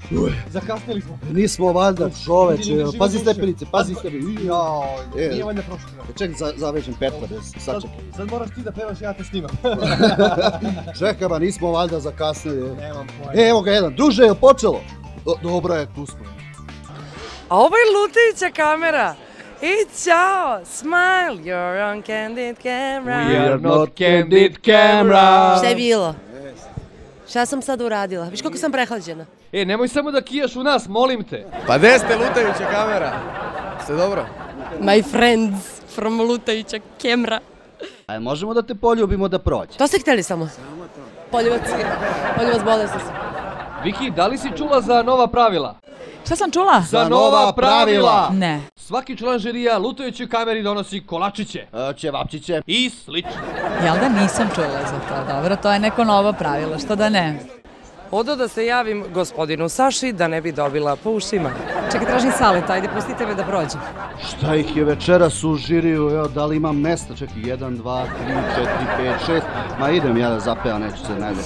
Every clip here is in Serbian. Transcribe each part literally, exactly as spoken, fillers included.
Zakasnili smo. Nismo valjda, čoveče, pazi stepenice, pazi stepenice. Nije valjda prošlo. Čekaj, zavežem Petra, sad čekaj. Sad moraš ti da pevaš, ja te snimam. Čekaj ba, nismo valjda zakasnili. Nemam pojma. E, evo ga jedan, duže je počelo. Dobro je, tu smo. A ovo je lutajuća kamera. I čao, smile, you're on candid camera. We are not candid camera. Šta je bilo? Šta sam sad uradila? Viš kako sam prehlađena? E, nemoj samo da kijaš u nas, molim te. Pa gde ste lutajuća kamera? Ste dobro? My friends from lutajuća kamera. Ajde, možemo da te poljubimo da prođe. To ste hteli samo? Poljubac, poljubac bolesno sam. Viki, da li si čula za nova pravila? Šta sam čula? Za nova pravila! Ne. Svaki član žirija lutajućoj kameri donosi kolačiće. Ćevapčiće. I slično. Jel da nisam čula za to? Dobro, to je neko novo pravilo, što da ne? Odo da se javim gospodinu Saši da ne bi dobila po ušima. Čekaj, tražim Saleta, ajde, pustite me da prođem. Šta ih je večeras u žiriju, evo, da li imam mesta? Čekaj, jedan, dva, tri, četiri, pet, šest. Ma idem ja da zapevam, neću se najde.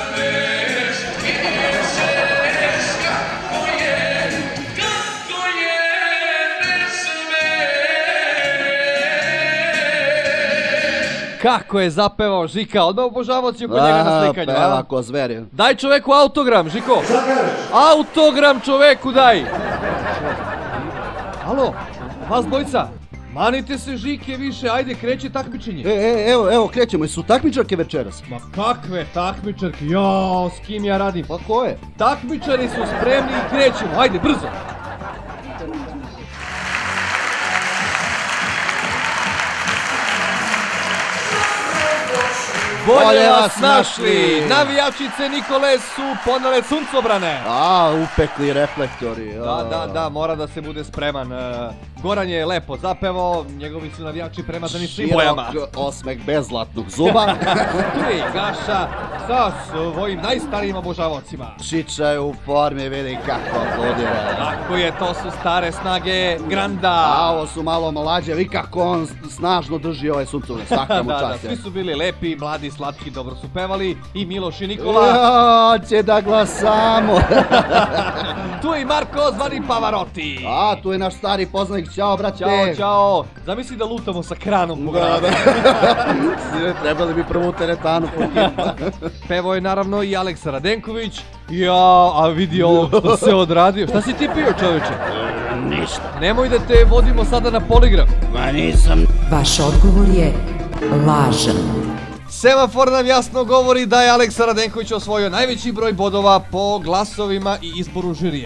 Kako je zapevao Žika, odmah obožavao si oko njega na slikanju. Peva ko zveri. Daj čoveku autogram, Žiko. Autogram čoveku daj. Alo, vas dvojica. Manite se Žike više, ajde kreće takmičenje. E, e, evo, evo, krećemo, su takmičarke večeras? Ma kakve takmičarke, jao, s kim ja radim? Pa ko je? Takmičari su spremni i krećemo, ajde, brzo. Bolje vas našli! Navijačice Nikole su ponele suncobrane. A, upekli reflektori. Da, da, da, mora da se bude spreman. Goran je lepo zapevao, njegovi su navijači premazani svim bojama. Širok osmeh bez zlatnog zuba. Tu je Gaša sa svojim najstarijim obožavocima. Čiča je u formi, vidi kako aplodira. Tako je, to su stare snage Granda. A ovo su malo mlađe, vi kako on snažno drži ovaj suncovne, svaka mu Da, da, čast. svi su bili lepi, mladi, slatki, dobro su pevali. I Miloš i Nikola. Ja, će da glasamo. Tu je i Marko, zvani Pavarotti. A, tu je naš stari poznanik, ćao brate. Ćao, ćao. Zamisli da lutamo sa kranom po gradu. Trebali bi prvu teretanu pokipati. Pevo je naravno i Aleksa Radenković. Ja, a vidi ovo što se odradio. Šta si ti pio, čoveče? Ništa. Nemoj da te vodimo sada na poligraf. Ma nisam. Vaš odgovor je lažan. Semafor nam jasno govori da je Aleksa Radenković osvojio najveći broj bodova po glasovima i izboru žirija.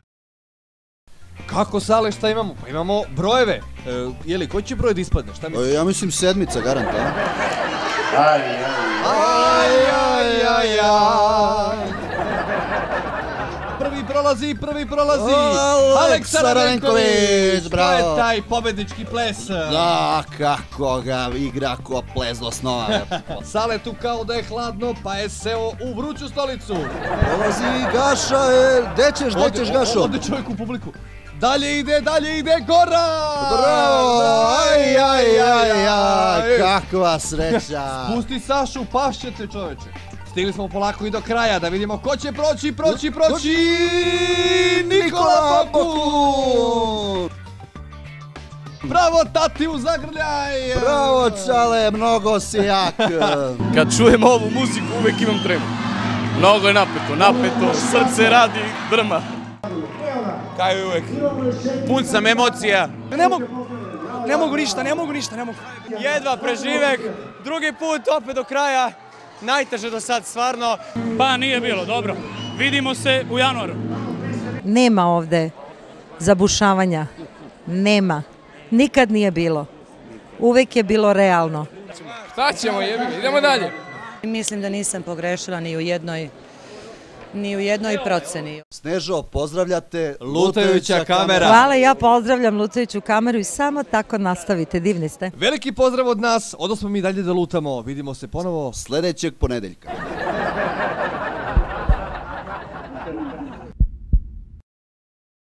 Kako, Sale, šta imamo? Pa imamo brojeve. E, jeli, koji će broj da ispadne? Šta misliš? Ja mislim sedmica, garant, a? Aj, aj, aj, aj. Prvi prolazi, prvi prolazi. Aleksa Radenković, bravo. To je taj pobednički ples. Da, kako ga igra ko ples do snova. Sale tu kao da je hladno, pa je seo u vruću stolicu. Prolazi Gaša, gde ćeš, gde ćeš Gašo? Ode čovjek u publiku. Dalje ide, dalje ide, Goran! Bravo! Aj, aj, aj, aj, kakva sreća! Spusti Sašu, pašćete, čoveče. Stigli smo polako i do kraja, da vidimo ko će proći, proći, proći! Nikola Poput! Bravo, tati, u zagrljaj! Bravo, čale, mnogo si jak! Kad čujem ovu muziku uvek imam tremu. Mnogo je napeto, napeto, srce radi, drma. Kao i uvek, pun sam emocija. Ne mogu, ne mogu ništa, ne mogu ništa, ne mogu. Jedva preživek, drugi put opet do kraja. Najteže do sad, stvarno. Pa nije bilo, dobro. Vidimo se u januaru. Nema ovde zabušavanja. Nema. Nikad nije bilo. Uvek je bilo realno. Šta ćemo, jebi, idemo dalje. Mislim da nisam pogrešila ni u jednoj ni u jednoj proceni. Snežo, pozdravljate Lutajuća kamera. Hvala, ja pozdravljam lutajuću kameru i samo tako nastavite, divni ste. Veliki pozdrav od nas, odnosno mi dalje da lutamo, vidimo se ponovo sljedećeg ponedeljka.